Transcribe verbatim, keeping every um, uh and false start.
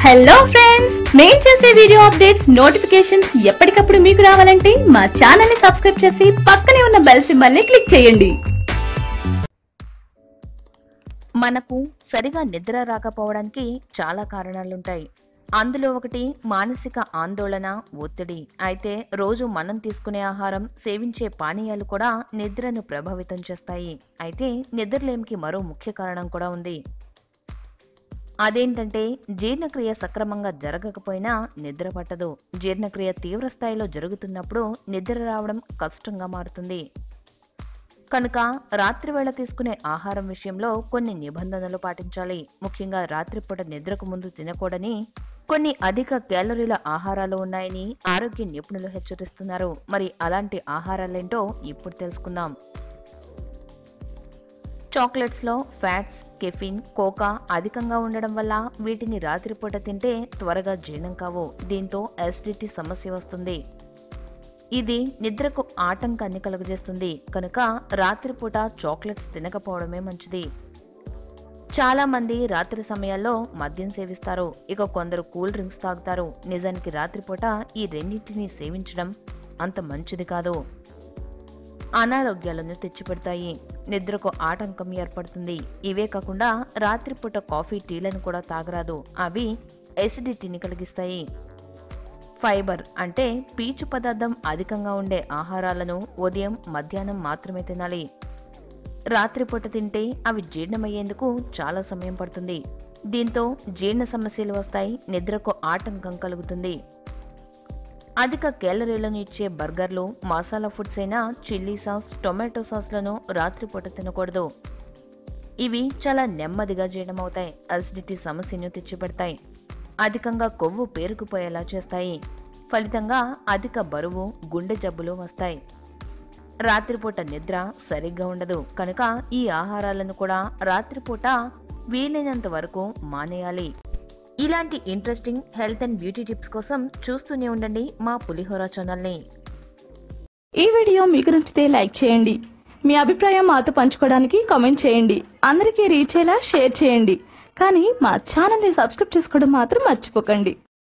Hello friends, నేను చేసే video updates notifications ఎప్పటికప్పుడు మీకు రావాలంటే మా ఛానల్ ని సబ్స్క్రైబ్ చేసి పక్కనే ఉన్న బెల్ సింబల్ ని క్లిక్ చేయండి. మనకు సరిగా నిద్ర రాకపోవడానికి చాలా కారణాలుంటాయి. అందులో ఒకటి మానసిక ఆందోళన, ఒత్తిడి. అయితే రోజు మనం తీసుకునే ఆహారం, సేవించే పానీయాలు కూడా నిద్రను ప్రభావితం చేస్తాయి. అయితే నిద్రలేమికి మరో ముఖ్య కారణం కూడా ఉంది. అదేంటంటే జీర్ణక్రియ సక్రమంగా జరగకపోయినా నిద్ర పట్టదు. జీర్ణక్రియ తీవ్ర స్థాయిలో జరుగుతున్నప్పుడు నిద్ర రావడం కష్టంగా మారుతుంది. కనుక రాత్రివేళ తీసుకునే ఆహారం విషయంలో కొన్ని నిబంధనలు పాటించాలి. ముఖ్యంగా రాత్రిపూట నిద్రకు ముందు తినకూడని కొన్ని అధిక క్యాలరీల ఆహారాలు ఉన్నాయని ఆరోగ్య నిపుణులు హెచ్చరిస్తున్నారు. మరి అలాంటి ఆహారాలేంటో ఇప్పుడు తెలుసుకుందాం. చాక్లెట్స్లో ఫ్యాట్స్, కెఫిన్, కోకా అధికంగా ఉండడం వల్ల వీటిని రాత్రిపూట తింటే త్వరగా జీర్ణం కావు. దీంతో అసిడిటీ సమస్య వస్తుంది. ఇది నిద్రకు ఆటంకాన్ని కలుగజేస్తుంది. కనుక రాత్రిపూట చాక్లెట్స్ తినకపోవడమే మంచిది. చాలా మంది రాత్రి సమయాల్లో మద్యం సేవిస్తారు. ఇక కొందరు కూల్ డ్రింక్స్ తాగుతారు. నిజానికి రాత్రిపూట ఈ రెండింటినీ సేవించడం అంత మంచిది కాదు. అనారోగ్యాలను తెచ్చిపెడతాయి. నిద్రకు ఆటంకం ఏర్పడుతుంది. ఇవే కాకుండా రాత్రిపూట కాఫీ, టీలను కూడా తాగరాదు. అవి ఎసిడిటీని కలిగిస్తాయి. ఫైబర్ అంటే పీచు పదార్థం అధికంగా ఉండే ఆహారాలను ఉదయం, మధ్యాహ్నం మాత్రమే తినాలి. రాత్రిపూట తింటే అవి జీర్ణమయ్యేందుకు చాలా సమయం పడుతుంది. దీంతో జీర్ణ సమస్యలు వస్తాయి. నిద్రకు ఆటంకం కలుగుతుంది. అధిక క్యాలరీలను ఇచ్చే బర్గర్లు, మసాలా ఫుడ్స్ అయిన చిల్లీ సాస్, టొమాటో సాస్లను రాత్రిపూట తినకూడదు. ఇవి చాలా నెమ్మదిగా జీర్ణమవుతాయి. అసిడిటీ సమస్యను తెచ్చిపెడతాయి. అధికంగా కొవ్వు పేరుకుపోయేలా చేస్తాయి. ఫలితంగా అధిక బరువు, గుండె జబ్బులు వస్తాయి. రాత్రిపూట నిద్ర సరిగ్గా ఉండదు. కనుక ఈ ఆహారాలను కూడా రాత్రిపూట వీలైనంత వరకు మానేయాలి. ఇలాంటి interesting health and beauty tips కోసం చూస్తూనే ఉండండి మా పులిహోర ఛానల్ని. ఈ వీడియో మీకు నచ్చితే లైక్ చేయండి. మీ అభిప్రాయం మాతో పంచుకోవడానికి కామెంట్ చేయండి. అందరికీ రీచ్ అయ్యేలా షేర్ చేయండి. కానీ మా ఛానల్ ని సబ్స్క్రైబ్ చేసుకోవడం మాత్రం మర్చిపోకండి.